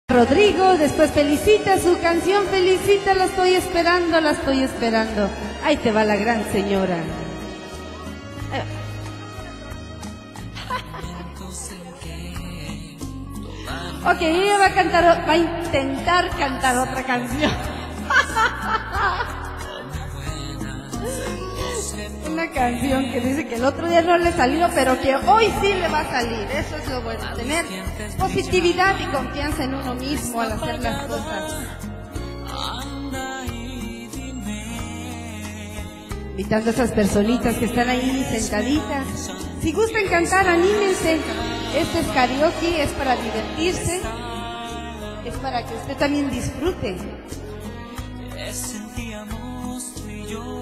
Rodrigo, después felicita su canción, felicita, la estoy esperando, la estoy esperando. Ahí te va la gran señora. Ok, ella va a cantar, va a intentar cantar otra canción. Una canción que dice que el otro día no le salió, pero que hoy sí le va a salir. Eso es lo bueno, tener positividad y confianza en uno mismo al hacer las cosas. Invitando a esas personitas que están ahí sentaditas. Si gustan cantar, anímense. Este es karaoke, es para divertirse, es para que usted también disfrute. Sentíamos tú y yo,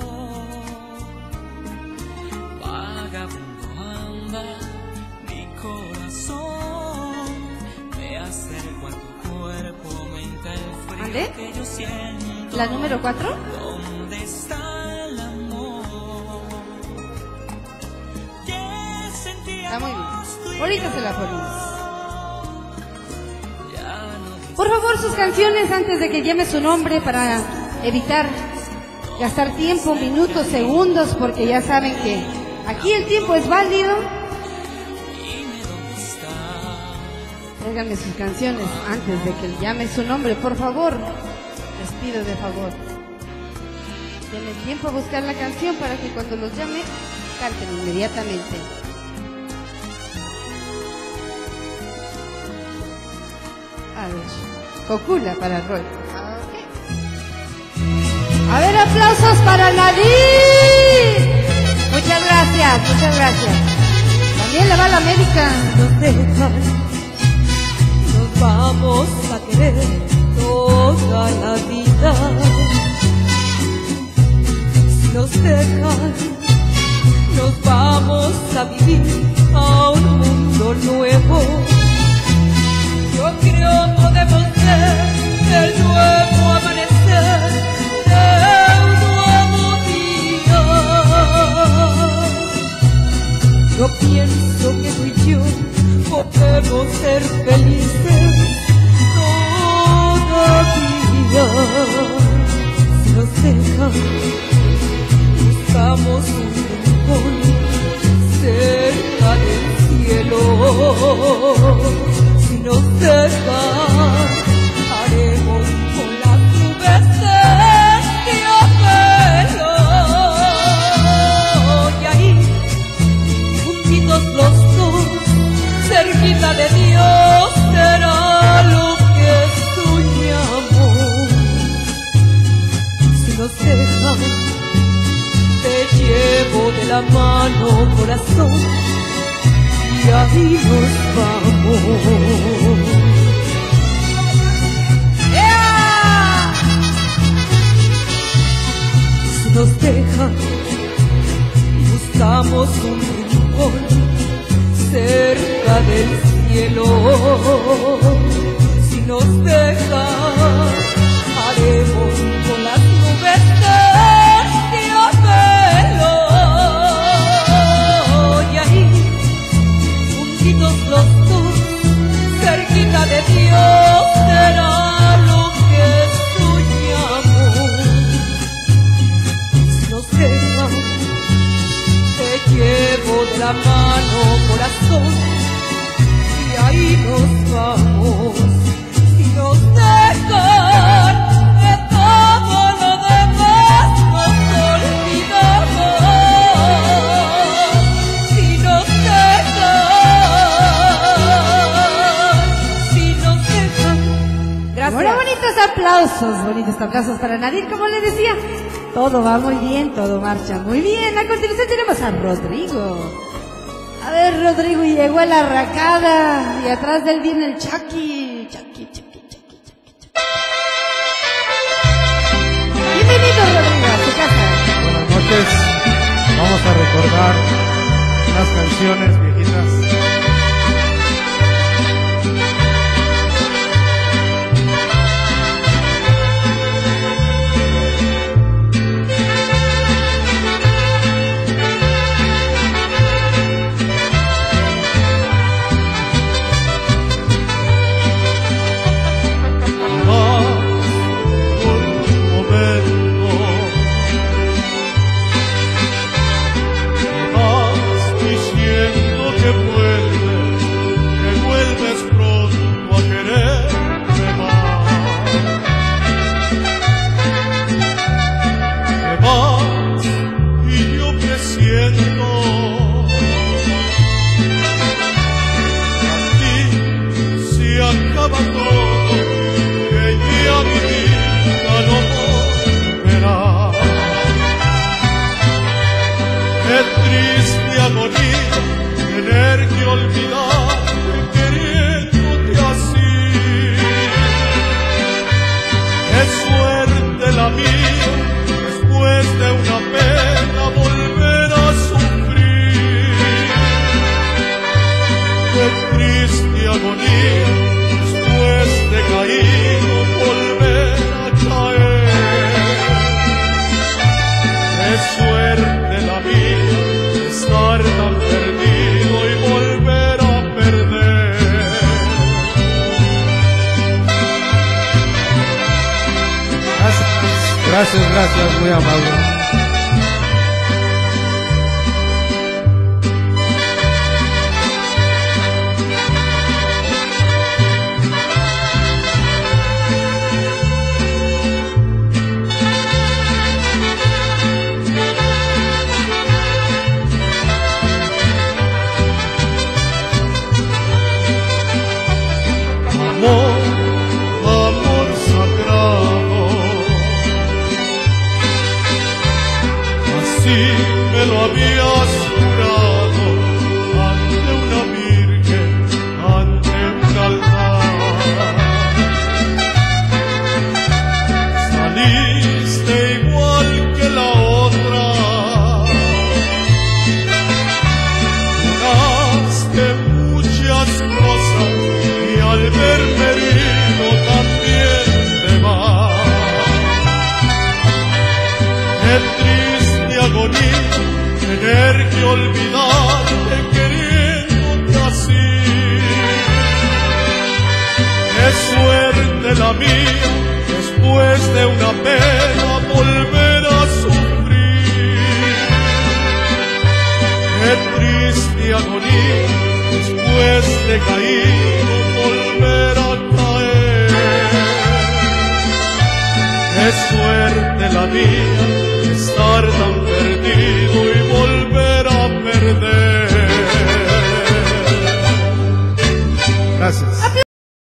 vagabundo anda mi corazón, me acerco a tu cuerpo, aumenta el frío. ¿Vale? Que yo siento. ¿La número 4? ¿Dónde está el amor? ¿Qué sentíamos? Está muy bien. tú y Ahorita yo? se la ponemos. Ya no. Por favor, sus canciones antes de que llame su nombre para evitar gastar tiempo, minutos, segundos, porque ya saben que aquí el tiempo es válido. Tráiganme sus canciones antes de que llame su nombre, por favor. Les pido de favor. Denle tiempo a buscar la canción para que cuando los llame, canten inmediatamente. A ver, Cocula para Roy. A ver, aplausos para Nadir. Muchas gracias, muchas gracias. También le va a la América. Nos dejan, nos vamos a querer toda la vida. Si nos dejan, nos vamos a vivir a un mundo nuevo. Yo creo podemos ser el nuevo amanecer de un nuevo día. Yo pienso que tú y yo podemos ser felices todavía. Si nos dejan, buscamos un rincón cerca del cielo. Si nos dejan, haremos con las nubes terciopelo. Y ahí, juntitos los dos, cerquita de Dios, será lo que soñamos. Si nos dejan, te llevo de la mano, corazón, y ahí nos vamos. ¡Yeah! Si nos dejan, buscamos un rincón cerca del cielo. Si nos dejan, haremos con las nubes terciopelo. Y ahí, juntitos los dos, cerquita de Dios, será lo que soñamos. Si nos dejan, te llevo de la mano, corazón, y ahí nos vamos. Si nos dejan, de todo lo demás nos olvidamos. Si nos dejan, gracias. Bueno, bonitos aplausos para Nadir, como le decía. Todo va muy bien, todo marcha muy bien. A continuación tenemos a Rodrigo. A ver, Rodrigo, y llegó a la arracada y atrás de él viene el Chucky. Bienvenido, Rodrigo, a tu casa. Buenas noches, vamos a recordar unas canciones viejitas. Gracias, muy amable. Amor sagrado, así me lo habías jurado ante una virgen, ante un altar. Saliste igual que la otra, juraste muchas cosas y al verme herido también te vas. Qué triste agonía tener que olvidarte queriéndote así. Qué suerte la mía, después de una pena volver a sufrir. Qué triste agonía, después de caído volver a caer. Qué suerte la mía,